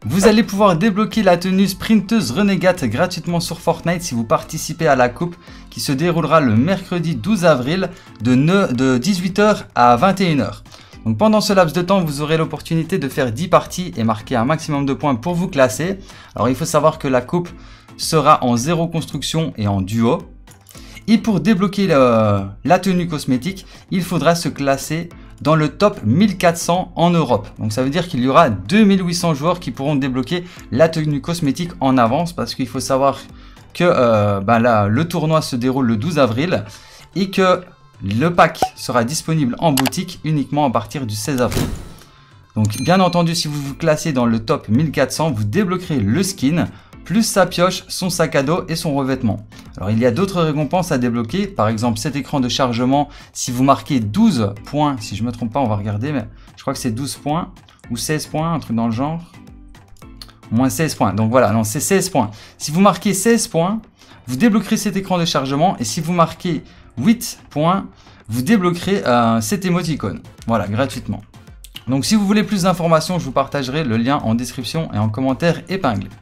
Vous allez pouvoir débloquer la tenue sprinteuse Renegade gratuitement sur Fortnite si vous participez à la coupe qui se déroulera le mercredi 12 avril de 18 h à 21 h. Donc pendant ce laps de temps, vous aurez l'opportunité de faire 10 parties et marquer un maximum de points pour vous classer. Alors il faut savoir que la coupe sera en 0 construction et en duo. Et pour débloquer la tenue cosmétique, il faudra se classer dans le top 1400 en Europe. Donc ça veut dire qu'il y aura 2800 joueurs qui pourront débloquer la tenue cosmétique en avance, parce qu'il faut savoir que le tournoi se déroule le 12 avril et que le pack sera disponible en boutique uniquement à partir du 16 avril. Donc bien entendu, si vous vous classez dans le top 1400, vous débloquerez le skin, plus sa pioche, son sac à dos et son revêtement. Alors il y a d'autres récompenses à débloquer, par exemple cet écran de chargement si vous marquez 12 points, si je ne me trompe pas, on va regarder, mais je crois que c'est 12 points ou 16 points, un truc dans le genre. Moins 16 points, donc voilà, non c'est 16 points. Si vous marquez 16 points, vous débloquerez cet écran de chargement, et si vous marquez 8 points, vous débloquerez cet émoticône, voilà, gratuitement. Donc si vous voulez plus d'informations, je vous partagerai le lien en description et en commentaire épinglé.